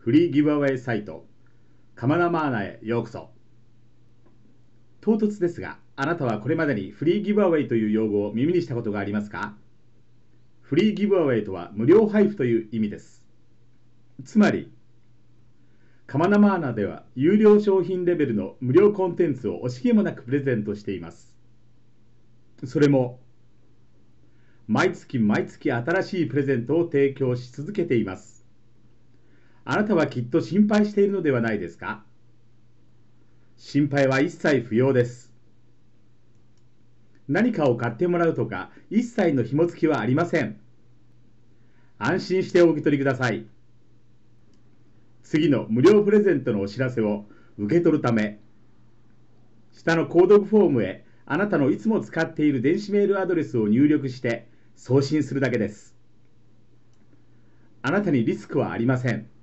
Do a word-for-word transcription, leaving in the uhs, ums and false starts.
フリーギブアウェイサイトカマナマーナへようこそ。唐突ですが、あなたはこれまでにフリーギブアウェイという用語を耳にしたことがありますか？フリーギブアウェイとは無料配布という意味です。つまりカマナマーナでは有料商品レベルの無料コンテンツを惜しげもなくプレゼントしています。それも毎月毎月新しいプレゼントを提供し続けています。あなたはきっと心配しているのではないですか？心配は一切不要です。何かを買ってもらうとか一切の紐付きはありません。安心してお受け取りください。次の無料プレゼントのお知らせを受け取るため、下の購読フォームへあなたのいつも使っている電子メールアドレスを入力して送信するだけです。あなたにリスクはありません。